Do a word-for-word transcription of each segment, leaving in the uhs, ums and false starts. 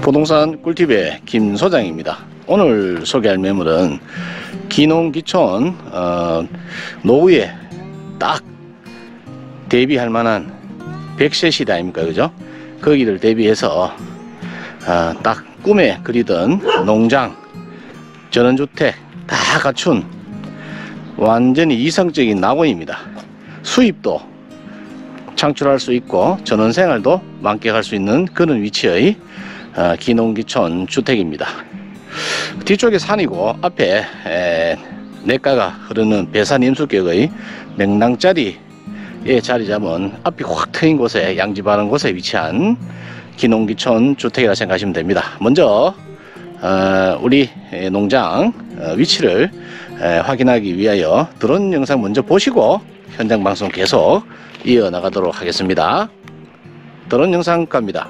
부동산 꿀팁의 김 소장입니다. 오늘 소개할 매물은 기농기촌 어, 노후에 딱 대비할 만한 백세 시대 아닙니까, 그죠? 거기를 대비해서 어, 딱 꿈에 그리던 농장, 전원주택 다 갖춘 완전히 이상적인 낙원입니다. 수입도 창출할 수 있고 전원생활도 만끽할 수 있는 그런 위치의 어, 기농기촌 주택입니다. 뒤쪽에 산이고 앞에 에, 냇가가 흐르는 배산 임수격의 맹랑자리에 자리 잡은 앞이 확 트인 곳에 양지 바른 곳에 위치한 기농기촌 주택이라 생각하시면 됩니다. 먼저 어, 우리 농장 어, 위치를 에, 확인하기 위하여 드론 영상 먼저 보시고 현장 방송 계속 이어나가도록 하겠습니다. 드론 영상 갑니다.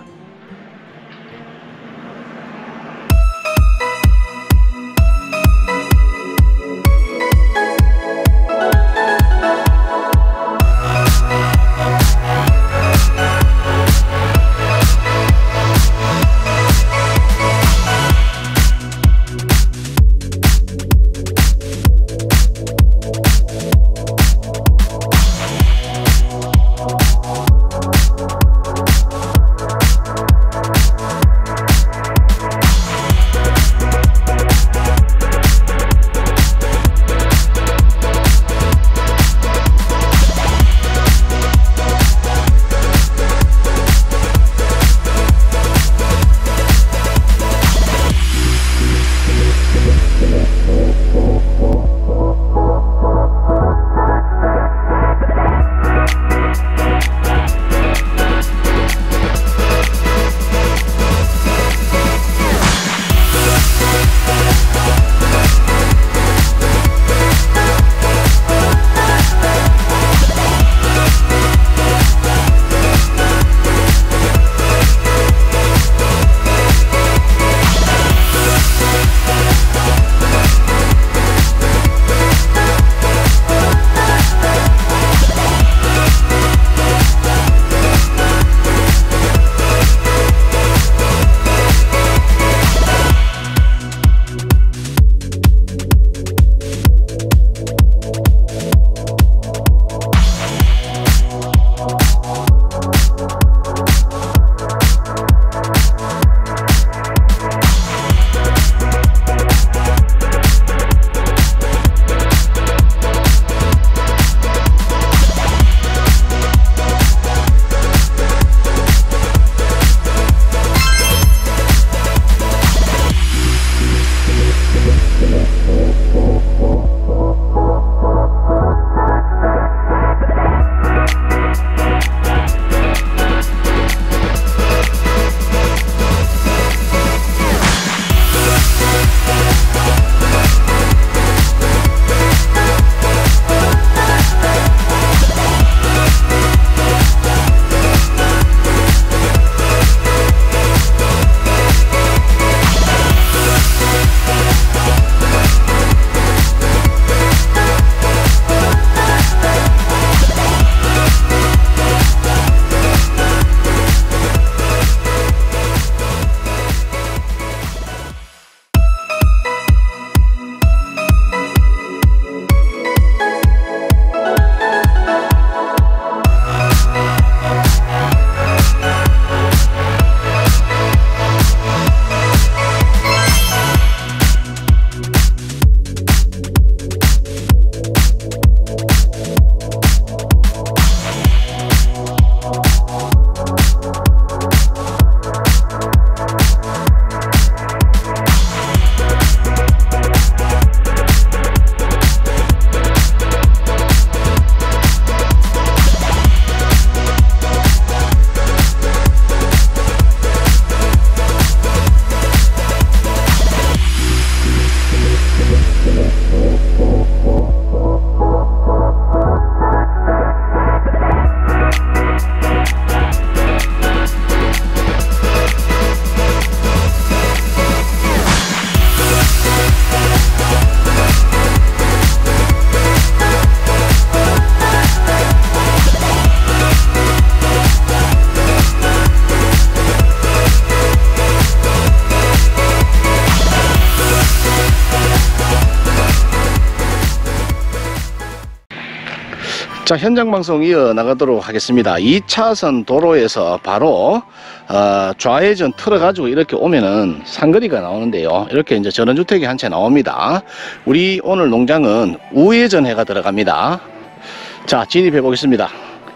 자, 현장 방송 이어나가도록 하겠습니다. 이 차선 도로에서 바로 어, 좌회전 틀어가지고 이렇게 오면은 상거리가 나오는데요. 이렇게 이제 전원주택이 한 채 나옵니다. 우리 오늘 농장은 우회전 해가 들어갑니다. 자, 진입해 보겠습니다.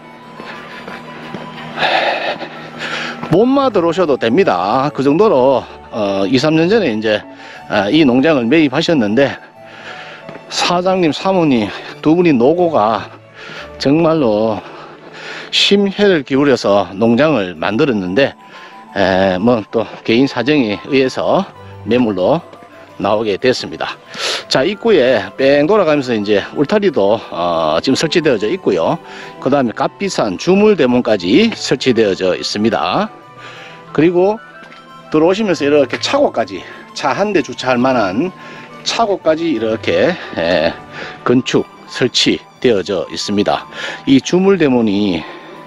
몸마 들어오셔도 됩니다. 그 정도로 어, 이, 삼 년 전에 이제 어, 이 농장을 매입하셨는데 사장님, 사모님 두 분이 노고가 정말로 심혈을 기울여서 농장을 만들었는데 뭐 또 개인 사정에 의해서 매물로 나오게 됐습니다. 자, 입구에 뺑 돌아가면서 이제 울타리도 어, 지금 설치되어져 있고요. 그 다음에 값비싼 주물대문까지 설치되어져 있습니다. 그리고 들어오시면서 이렇게 차고까지, 차 한 대 주차할 만한 차고까지 이렇게 에, 건축 설치되어져 있습니다. 이 주물대문이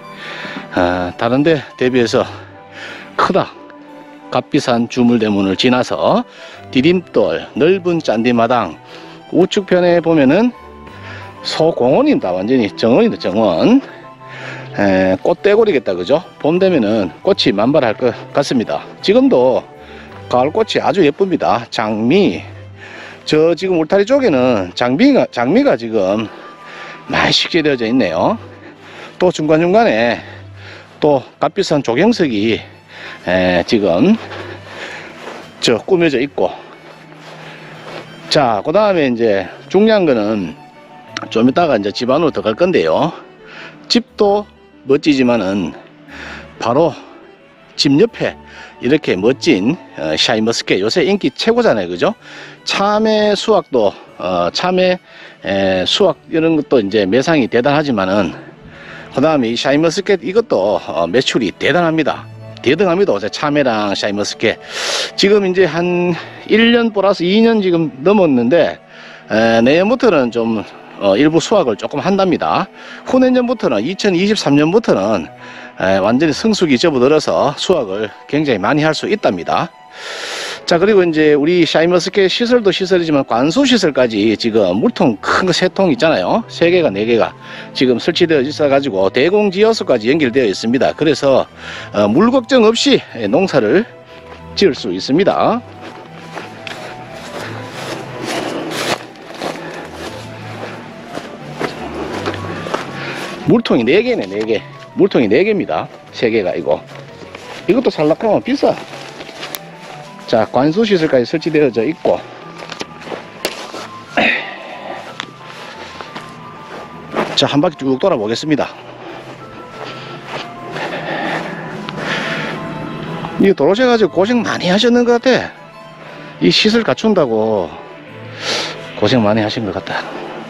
어, 다른 데 대비해서 크다. 값비싼 주물대문을 지나서 디딤돌, 넓은 잔디마당, 우측편에 보면은 소공원입니다. 완전히 정원이다, 정원. 에, 꽃대골이겠다, 그죠? 봄 되면은 꽃이 만발할 것 같습니다. 지금도 가을꽃이 아주 예쁩니다. 장미, 저 지금 울타리 쪽에는 장미가, 장미가 지금 많이 식재되어져 있네요. 또 중간중간에 또 값비싼 조경석이 에, 지금 저 꾸며져 있고, 자, 그 다음에 이제 중요한 거는 좀 이따가 이제 집 안으로 들어갈 건데요. 집도 멋지지만은 바로 집 옆에 이렇게 멋진 어, 샤인머스켓, 요새 인기 최고잖아요, 그죠? 참외 수확도 어, 참외 에, 수확 이런 것도 이제 매상이 대단하지만은 그 다음에 이 샤인머스켓 이것도 어, 매출이 대단합니다. 대등합니다. 어제 참외랑 샤인머스켓 지금 이제 한 일 년 플러스 이 년 지금 넘었는데 에, 내년부터는 좀 어, 일부 수확을 조금 한답니다. 후내년부터는 이천이십삼 년부터는 에, 완전히 성숙이 접어들어서 수확을 굉장히 많이 할 수 있답니다. 자, 그리고 이제 우리 샤인머스켓 시설도 시설이지만 관수 시설까지 지금 물통 큰 거 세 통 있잖아요. 세 개가 네 개가 지금 설치되어 있어 가지고 대공지하수까지 연결되어 있습니다. 그래서 어, 물 걱정 없이 농사를 지을 수 있습니다. 물통이 네 개네, 네 개. 물통이 네 개입니다. 세 개가 이거. 이것도 살락하면 비싸. 자, 관수시설까지 설치되어져 있고, 자, 한 바퀴 쭉 돌아보겠습니다. 이거 돌아오셔가지고 고생 많이 하셨는 것 같아. 이 시설 갖춘다고 고생 많이 하신 것 같다.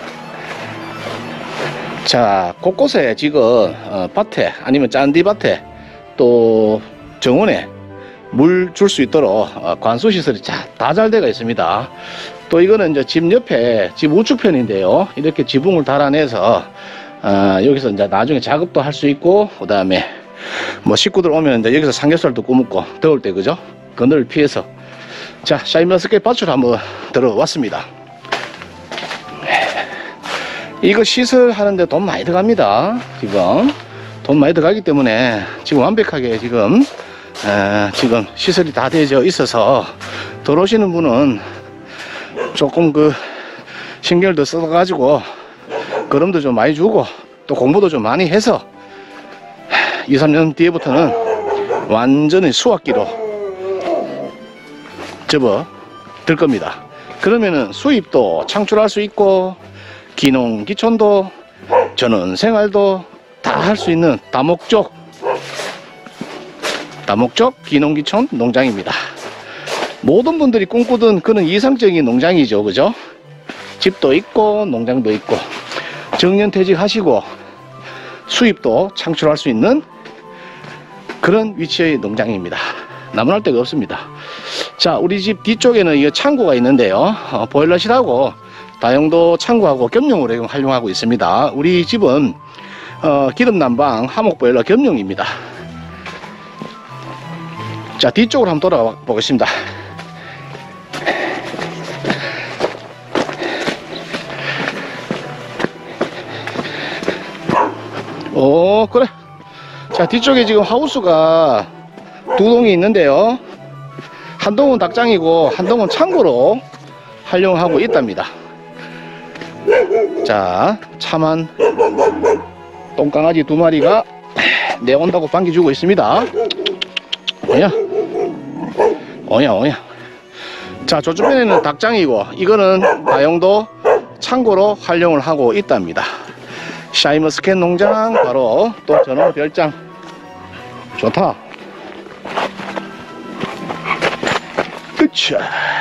자, 곳곳에 지금 어, 밭에 아니면 짠디밭에 또 정원에 물 줄 수 있도록 어, 관수시설이 다 잘 되어 있습니다. 또 이거는 이제 집 옆에 집 우측편인데요. 이렇게 지붕을 달아내서 어, 여기서 이제 나중에 작업도 할 수 있고, 그 다음에 뭐 식구들 오면 이제 여기서 삼겹살도 구먹고 더울 때, 그죠? 그늘을 피해서. 자, 샤인머스켓 밭으로 한번 들어왔습니다. 이거 시설 하는데 돈 많이 들어갑니다. 지금 돈 많이 들어가기 때문에 지금 완벽하게 지금 에, 지금 시설이 다 되어져 있어서 들어오시는 분은 조금 그 신경을 더 써가지고 걸음도 좀 많이 주고 또 공부도 좀 많이 해서 이, 삼 년 뒤에부터는 완전히 수확기로 접어 들 겁니다. 그러면은 수입도 창출할 수 있고 기농 기촌도 전원 생활도 다 할 수 있는 다목적 다목적 기농기촌 농장입니다. 모든 분들이 꿈꾸던 그런 이상적인 농장이죠, 그죠? 집도 있고 농장도 있고 정년퇴직 하시고 수입도 창출할 수 있는 그런 위치의 농장입니다. 나무랄 데가 없습니다. 자, 우리 집 뒤쪽에는 이 창고가 있는데요. 어, 보일러실하고 다용도 창고하고 겸용으로 활용하고 있습니다. 우리 집은 어, 기름난방 화목보일러 겸용입니다. 자, 뒤쪽으로 한번 돌아가 보겠습니다. 그래. 자, 뒤쪽에 지금 하우스가 두 동이 있는데요. 한 동은 닭장이고 한 동은 창고로 활용하고 있답니다. 자, 참한 똥강아지 두 마리가 내온다고 반겨주고 있습니다. 어냐 어냐 어냐. 자, 저쪽에는 닭장이고 이거는 다용도 창고로 활용을 하고 있답니다. 샤인머스켓 농장 바로 또 전원 별장. 좋다. 그쵸.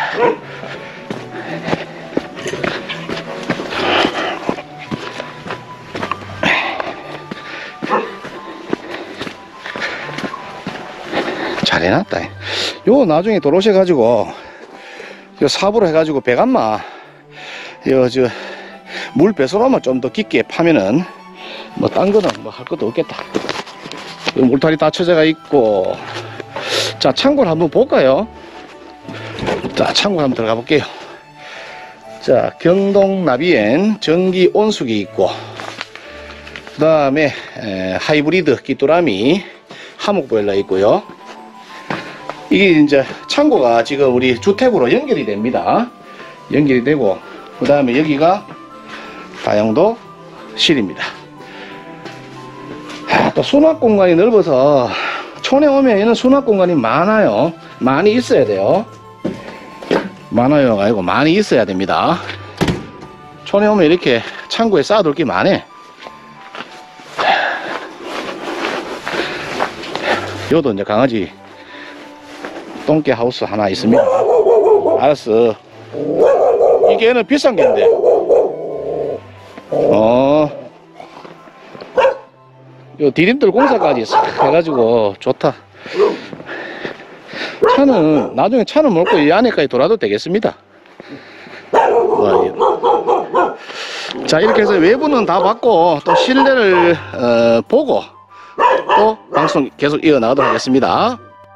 잘 해놨다. 요 나중에 도로시 가지고 요 삽으로 해가지고 배감마 요 저 물 배수로만 좀 더 깊게 파면은 뭐 딴 거는 뭐 할 것도 없겠다. 물타리 닫혀져가 있고. 자, 창고를 한번 볼까요? 자, 창고 한번 들어가 볼게요. 자, 경동 나비엔 전기 온수기 있고, 그 다음에 하이브리드 귀뚜라미 하목 보일러 있고요. 이게 이제 창고가 지금 우리 주택으로 연결이 됩니다. 연결이 되고, 그 다음에 여기가 다용도 실입니다. 아, 또 수납 공간이 넓어서 촌에 오면 얘는 수납 공간이 많아요. 많이 있어야 돼요. 많아요 아니고 많이 있어야 됩니다. 촌에 오면 이렇게 창고에 쌓아둘 게 많아. 여기도 이제 강아지 똥개 하우스 하나 있습니다. 알았어. 이게 얘는 비싼 개인데. 어. 요 디딤돌 공사까지 싹 해가지고 좋다. 차는 나중에 차는 몰고 이 안에까지 돌아도 되겠습니다. 자, 이렇게 해서 외부는 다 봤고 또 실내를 어, 보고 또 방송 계속 이어나가도록 하겠습니다.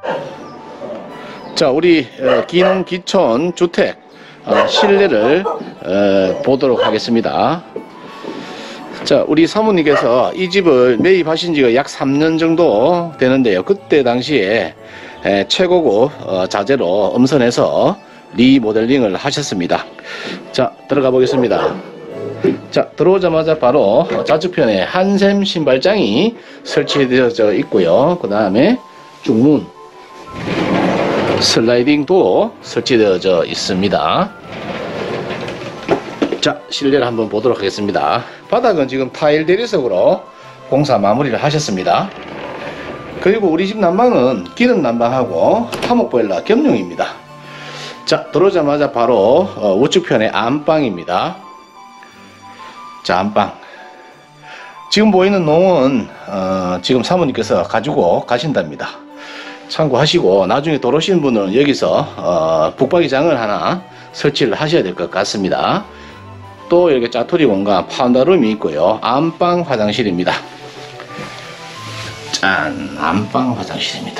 자, 우리 어, 기농 기촌 주택 어, 실내를 어, 보도록 하겠습니다. 자, 우리 사모님께서 이 집을 매입하신 지가 약 삼 년 정도 되는데요. 그때 당시에 에, 최고급 어, 자재로 엄선해서 리모델링을 하셨습니다. 자, 들어가 보겠습니다. 자, 들어오자마자 바로 좌측편에 한샘 신발장이 설치되어져 있고요. 그 다음에 중문, 슬라이딩 도어 설치되어져 있습니다. 자, 실내를 한번 보도록 하겠습니다. 바닥은 지금 타일 대리석으로 공사 마무리를 하셨습니다. 그리고 우리 집 난방은 기름 난방하고 화목 보일러 겸용입니다. 자, 들어오자마자 바로 어, 우측편에 안방입니다. 자, 안방. 지금 보이는 농은 어, 지금 사모님께서 가지고 가신답니다. 참고하시고 나중에 돌아오신 분은 여기서 어, 북박이장을 하나 설치를 하셔야 될 것 같습니다. 또 이렇게 짜투리 공간 파운더룸이 있고요. 안방 화장실입니다. 짠, 안방 화장실입니다.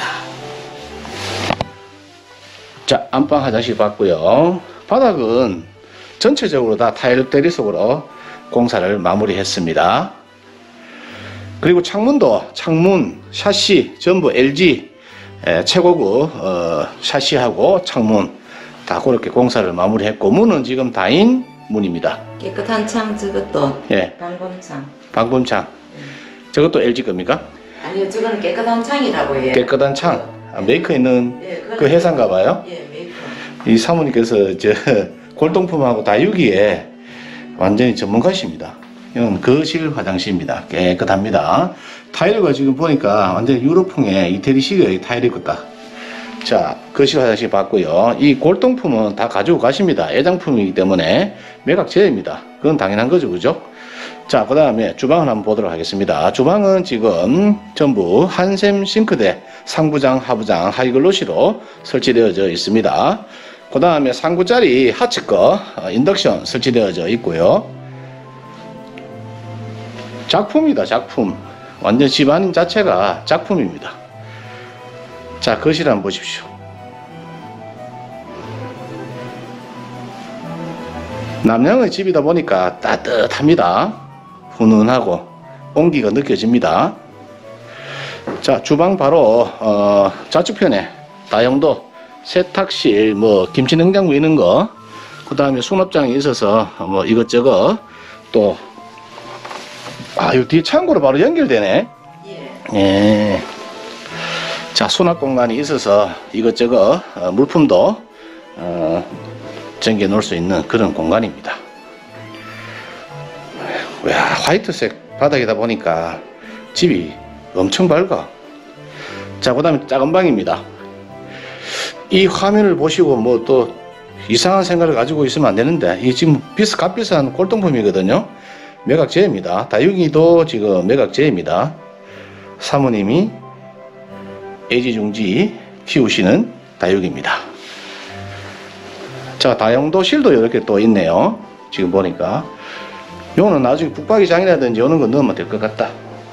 자, 안방 화장실 봤고요. 바닥은 전체적으로 다 타일 대리석으로 공사를 마무리했습니다. 그리고 창문도 창문 샤시 전부 엘지 에, 최고급 어, 샤시하고 창문 다 그렇게 공사를 마무리했고, 문은 지금 다인 문입니다. 깨끗한 창, 저것도 예, 방범창. 방범창. 음. 저것도 엘지 겁니까? 아니요, 저거는 깨끗한 창이라고 해요. 깨끗한 창. 아, 메이커 있는 예, 그 회사인가 봐요. 예, 메이커. 이 사모님께서 저 골동품하고 다육이에 완전히 전문가십니다. 이건 거실 화장실입니다. 깨끗합니다. 타일과 지금 보니까 완전 유럽풍의 이태리식의 타일이 있다. 자, 거실 화장실 봤고요. 이 골동품은 다 가지고 가십니다. 애장품이기 때문에 매각 제외입니다. 그건 당연한 거죠, 그죠? 자, 그 다음에 주방을 한번 보도록 하겠습니다. 주방은 지금 전부 한샘 싱크대 상부장, 하부장, 하이글로시로 설치되어져 있습니다. 그 다음에 삼 구짜리 하츠거 인덕션 설치되어져 있고요. 작품이다, 작품. 완전 집안 자체가 작품입니다. 자, 거실 한번 보십시오. 남양의 집이다 보니까 따뜻합니다. 훈훈하고 온기가 느껴집니다. 자, 주방 바로 어, 좌측편에 다용도 세탁실, 뭐 김치 냉장고 있는 거, 그 다음에 수납장이 있어서 뭐 이것저것 또, 아, 요 뒤에 창고로 바로 연결되네. 예. 예. 자, 수납 공간이 있어서 이것저것 어, 물품도 어, 정겨 놓을 수 있는 그런 공간입니다. 와, 화이트색 바닥이다 보니까 집이 엄청 밝아. 자, 그 다음에 작은 방입니다. 이 화면을 보시고 뭐 또 이상한 생각을 가지고 있으면 안 되는데, 이 지금 비싸, 값비싼 꼴통품이거든요. 매각제입니다. 다육이도 지금 매각제입니다. 사모님이 애지중지 키우시는 다육입니다. 자, 다용도실도 이렇게 또 있네요. 지금 보니까 요거는 나중에 북박이장이라든지 이런 거 넣으면 될 것 같다.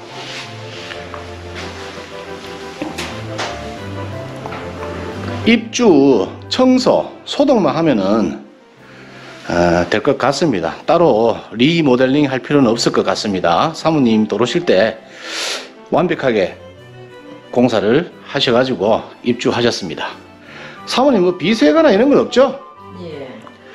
입주, 청소, 소독만 하면은 어, 될 것 같습니다. 따로 리모델링 할 필요는 없을 것 같습니다. 사모님 들어오실 때 완벽하게 공사를 하셔가지고 입주하셨습니다. 사모님 뭐 비세거나 이런 건 없죠? 예.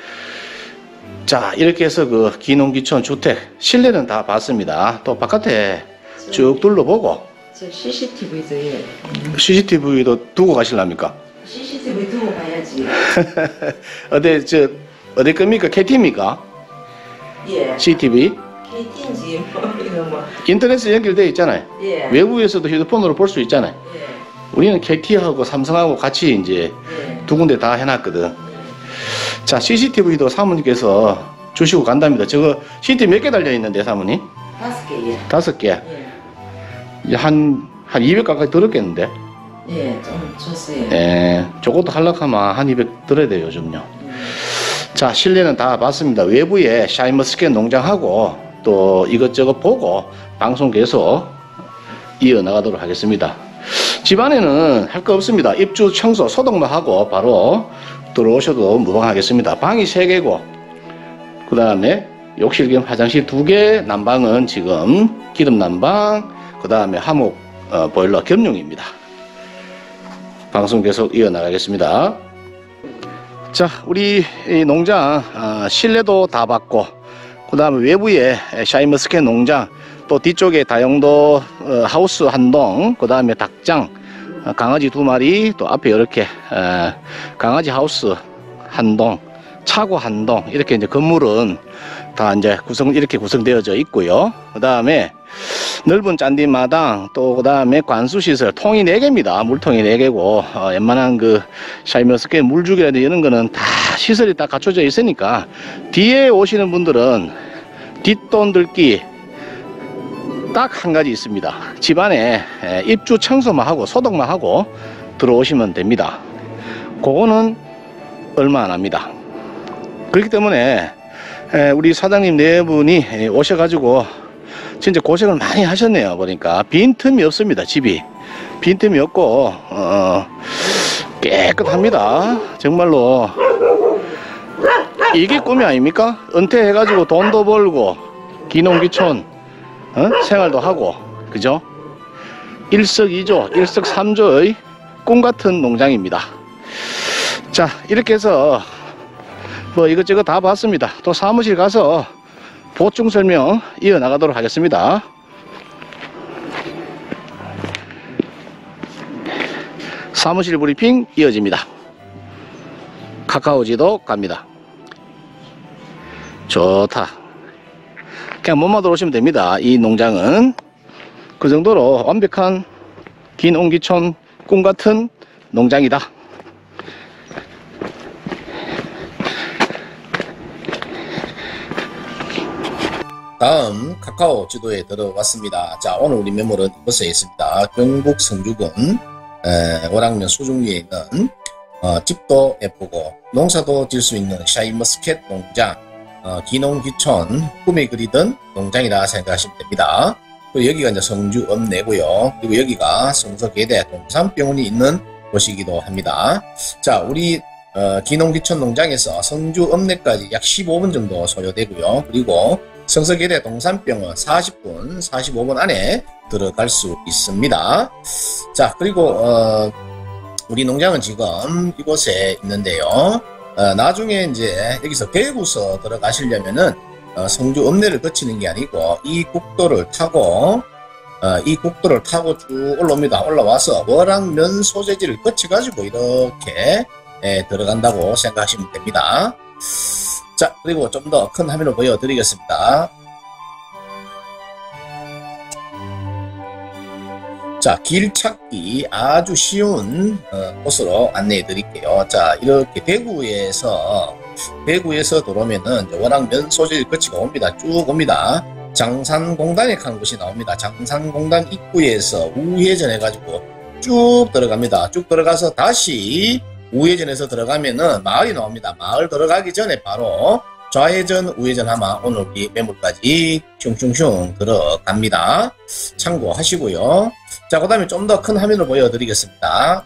자, 이렇게 해서 그 기농기촌 주택 실내는 다 봤습니다. 또 바깥에 쭉 둘러보고 저 씨씨티비도 예. 씨씨티비도 두고 가실랍니까? 씨씨티비 두고 봐야지. 어디 저 어디 겁니까? 케이티입니까? 예. 씨티비? 케이티인지 뭐 이거 뭐. 인터넷에 연결되어 있잖아요. 예. 외부에서도 휴대폰으로 볼 수 있잖아요. 예. 우리는 케이티하고 삼성하고 같이 이제 예. 두 군데 다 해놨거든. 자, 씨씨티비도 사모님께서 주시고 간답니다. 저거 씨씨티비 몇 개 달려 있는데 사모님? 다섯 개 예. 다섯 개. 예. 이제 한, 한 이백 가까이 들었겠는데? 예, 좀 줬어요. 예, 저것도 하려면 한 이백 들어야 돼요, 요즘요. 음. 자, 실내는 다 봤습니다. 외부에 샤인머스켓 농장하고 또 이것저것 보고 방송 계속 이어나가도록 하겠습니다. 집안에는 할 거 없습니다. 입주, 청소, 소독만 하고 바로 들어오셔도 무방하겠습니다. 방이 세 개고, 그 다음에 욕실 겸 화장실 두 개, 난방은 지금 기름 난방, 그 다음에 하목 어, 보일러 겸용입니다. 방송 계속 이어나가겠습니다. 자, 우리 이 농장 어, 실내도 다 봤고, 그 다음에 외부에 샤인머스켓 농장, 또 뒤쪽에 다용도 어, 하우스 한 동, 그 다음에 닭장, 어, 강아지 두 마리, 또 앞에 이렇게 어, 강아지 하우스 한 동, 차고 한 동, 이렇게 이제 건물은 다 이제 구성, 이렇게 구성되어져 있고요. 그 다음에 넓은 짠디 마당, 또 그 다음에 관수시설, 통이 네 개입니다. 물통이 네 개고, 어, 웬만한 그 샤인머스켓 물주기라든지 이런 거는 다 시설이 다 갖춰져 있으니까, 뒤에 오시는 분들은 뒷돈 들기 딱 한 가지 있습니다. 집안에 입주 청소만 하고 소독만 하고 들어오시면 됩니다. 그거는 얼마 안 합니다. 그렇기 때문에 우리 사장님 네 분이 오셔가지고 진짜 고생을 많이 하셨네요. 보니까 빈틈이 없습니다. 집이 빈틈이 없고 어, 깨끗합니다. 정말로 이게 꿈이 아닙니까? 은퇴해가지고 돈도 벌고 기농기촌 어? 생활도 하고, 그죠? 일석이조, 일석삼조의 꿈같은 농장입니다. 자, 이렇게 해서 뭐 이것저것 다 봤습니다. 또 사무실 가서 보충 설명 이어나가도록 하겠습니다. 사무실 브리핑 이어집니다. 카카오 지도 갑니다. 좋다. 그냥 몸만 들어오시면 됩니다. 이 농장은 그 정도로 완벽한 기농기촌 꿈같은 농장이다. 다음 카카오 지도에 들어왔습니다. 자, 오늘 우리 매물은 이곳에 있습니다. 경북 성주군 에, 월악면 수중리에 있는 어, 집도 예쁘고 농사도 질 수 있는 샤인머스켓 농장, 어, 기농기촌 꿈에 그리던 농장이라 생각하시면 됩니다. 그리고 여기가 이제 성주 읍내고요. 그리고 여기가 성서계대 동산병원이 있는 곳이기도 합니다. 자, 우리 어, 기농기촌 농장에서 성주 읍내까지 약 십오 분 정도 소요되고요. 그리고 성서계대 동산병원 사십 분, 사십오 분 안에 들어갈 수 있습니다. 자, 그리고 어, 우리 농장은 지금 이곳에 있는데요. 어, 나중에 이제 여기서 대구서 들어가시려면은 어, 성주 읍내를 거치는 게 아니고 이 국도를 타고 어, 이 국도를 타고 쭉 올라옵니다. 올라와서 월악면 소재지를 거쳐가지고 이렇게 예, 들어간다고 생각하시면 됩니다. 자, 그리고 좀 더 큰 화면을 보여드리겠습니다. 자, 길 찾기 아주 쉬운 어, 곳으로 안내해 드릴게요. 자, 이렇게 대구에서 대구에서 들어오면은 월악면 소재를 거치고 옵니다. 쭉 옵니다. 장산공단에 간 곳이 나옵니다. 장산공단 입구에서 우회전 해가지고 쭉 들어갑니다. 쭉 들어가서 다시 우회전해서 들어가면은 마을이 나옵니다. 마을 들어가기 전에 바로 좌회전 우회전 하면 오늘 우리 매물까지 슝슝슝 들어갑니다. 참고하시고요. 자, 그 다음에 좀 더 큰 화면을 보여드리겠습니다.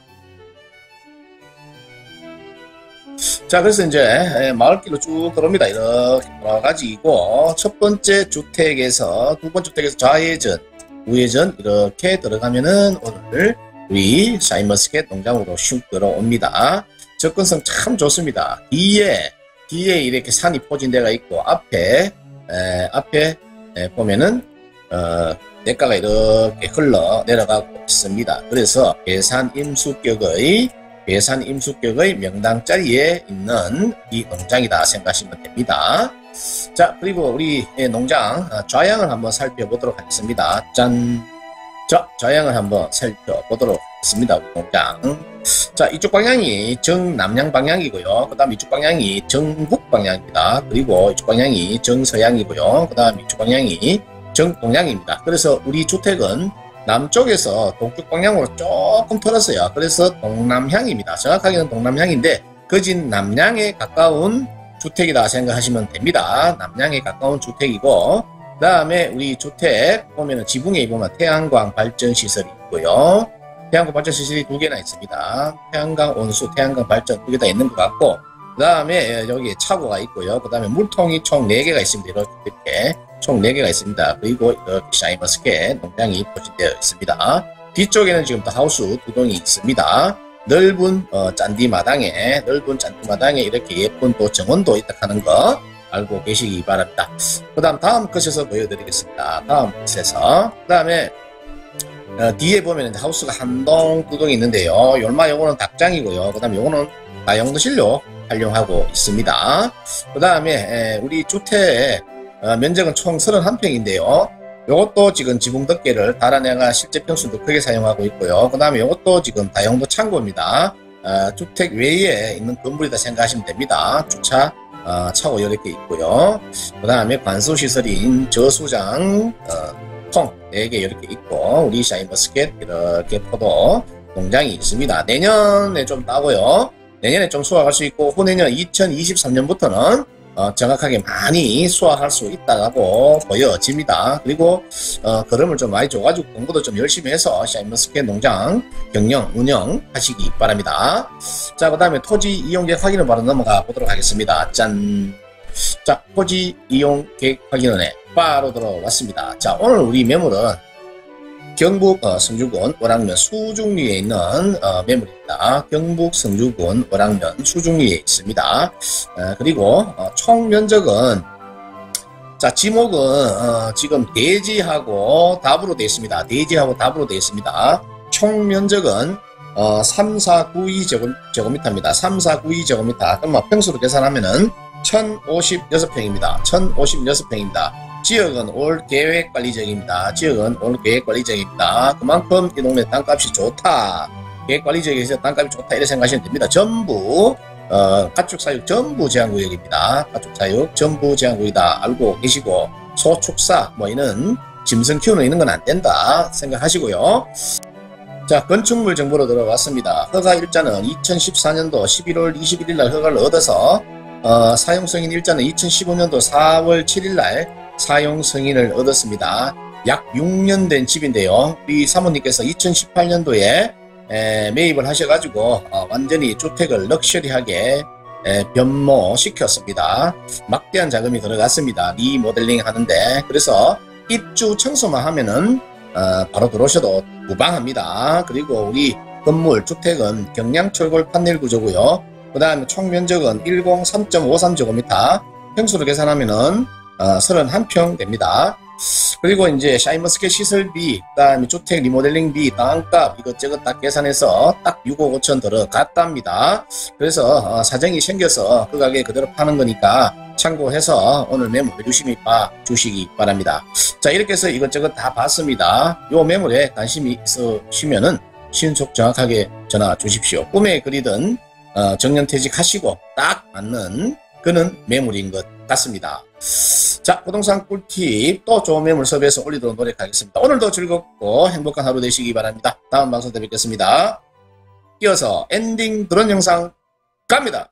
자, 그래서 이제 마을길로 쭉 들어옵니다. 이렇게 돌아가지고 첫 번째 주택에서 두 번째 주택에서 좌회전 우회전 이렇게 들어가면은 오늘 우리 샤인머스켓 농장으로 슉 들어옵니다. 접근성 참 좋습니다. 뒤에 뒤에 이렇게 산이 포진 데가 있고 앞에 에, 앞에 에, 보면은 어, 냇가가 이렇게 흘러 내려가고 있습니다. 그래서 배산 임수격의 배산 임수격의 명당 자리에 있는 이 농장이다 생각하시면 됩니다. 자, 그리고 우리 농장 좌향을 한번 살펴보도록 하겠습니다. 짠! 자, 좌향을 한번 살펴보도록 하겠습니다. 우리 농장. 자, 이쪽 방향이 정남향 방향이고요. 그 다음 이쪽 방향이 정북 방향입니다. 그리고 이쪽 방향이 정서향이고요. 그 다음 이쪽 방향이 정동향입니다. 그래서 우리 주택은 남쪽에서 동쪽 방향으로 조금 틀었어요. 그래서 동남향입니다. 정확하게는 동남향인데 거진 남향에 가까운 주택이다 생각하시면 됩니다. 남향에 가까운 주택이고, 그 다음에 우리 주택 보면은 지붕에 보면 태양광 발전 시설이 있고요. 태양광 발전 시설이 두 개나 있습니다. 태양광 온수, 태양광 발전 두 개 다 있는 것 같고, 그 다음에 여기에 차고가 있고요. 그 다음에 물통이 총 네 개가 있습니다. 이렇게 총 네 개가 있습니다. 그리고 이렇게 샤인머스켓 농장이 포진되어 있습니다. 뒤쪽에는 지금 또 하우스 두 동이 있습니다. 넓은 어, 짠디 마당에 넓은 짠디 마당에 이렇게 예쁜 또 정원도 있다 하는 거 알고 계시기 바랍니다. 그 다음 다음 것에서 보여드리겠습니다. 다음 것에서 그 다음에 어, 뒤에 보면 하우스가 한 동, 두 동이 있는데요. 요마 요거는 닭장이고요. 그 다음에 요거는 다용도실로 활용하고 있습니다. 그 다음에 우리 주택 어, 면적은 총 삼십일 평인데요. 요것도 지금 지붕 덮개를 달아내가 실제 평수도 크게 사용하고 있고요. 그 다음에 요것도 지금 다용도 창고입니다. 어, 주택 외에 있는 건물이다 생각하시면 됩니다. 주차 어, 차고 이렇게 있고요. 그 다음에 관수시설인 저수장 어, 통 네 개 이렇게 있고, 우리 샤인머스켓 이렇게 포도 농장이 있습니다. 내년에 좀 따고요. 내년에 좀 수확할 수 있고, 후내년 이천이십삼 년부터는 어, 정확하게 많이 수확할 수 있다고 보여집니다. 그리고 어, 걸음을 좀 많이 줘가지고 공부도 좀 열심히 해서 샤인머스켓 농장 경영, 운영 하시기 바랍니다. 자, 그 다음에 토지 이용 계획 확인을 바로 넘어가 보도록 하겠습니다. 짠! 자, 토지 이용 계획 확인원에 바로 들어왔습니다. 자, 오늘 우리 매물은 경북 어, 성주군 월악면 수중리에 있는 어, 매물입니다. 경북 성주군 월악면 수중리에 있습니다. 어, 그리고 어, 총 면적은 자 지목은 어, 지금 대지하고 답으로 되어 있습니다. 대지하고 답으로 되어 있습니다. 총 면적은 어, 삼천사백구십이 제곱미터입니다. 삼천사백구십이 제곱미터. 그럼 평수로 계산하면은 천오십육 평입니다. 천오십육 평입니다. 지역은 올 계획관리지역입니다. 지역은 올 계획관리지역입니다. 그만큼 이 동네 땅값이 좋다. 계획관리지역에서 땅값이 좋다. 이렇게 생각하시면 됩니다. 전부 어, 가축사육 전부 제한구역입니다. 가축사육 전부 제한구역이다. 알고 계시고, 소축사 뭐 이런 짐승 키우는 이런 건 안 된다 생각하시고요. 자, 건축물 정보로 들어왔습니다. 허가 일자는 이천십사 년도 십일월 이십일일 날 허가를 얻어서 어, 사용 승인 일자는 이천십오 년도 사월 칠일 날 사용 승인을 얻었습니다. 약 육 년 된 집인데요. 우리 사모님께서 이천십팔 년도에 에, 매입을 하셔가지고 어, 완전히 주택을 럭셔리하게 에, 변모시켰습니다. 막대한 자금이 들어갔습니다. 리모델링 하는데. 그래서 입주 청소만 하면은 어, 바로 들어오셔도 무방합니다. 그리고 우리 건물 주택은 경량철골 판넬 구조고요. 그 다음에 총 면적은 백삼 점 오삼 제곱미터, 평수로 계산하면은 어, 삼십일 평 됩니다. 그리고 이제 샤인머스켓 시설비, 그 다음에 주택 리모델링비, 땅값 이것저것 다 계산해서 딱 육억 오천 들어갔답니다. 그래서 어, 사정이 생겨서 그 가격에 그대로 파는 거니까 참고해서 오늘 매물 유심히 봐 주시기 바랍니다. 자, 이렇게 해서 이것저것 다 봤습니다. 요 매물에 관심이 있으시면은 신속 정확하게 전화 주십시오. 꿈에 그리던 어, 정년퇴직 하시고 딱 맞는 그는 매물인 것 같습니다. 자, 부동산 꿀팁 또 좋은 매물 섭외해서 올리도록 노력하겠습니다. 오늘도 즐겁고 행복한 하루 되시기 바랍니다. 다음 방송 때 뵙겠습니다. 이어서 엔딩 드론 영상 갑니다.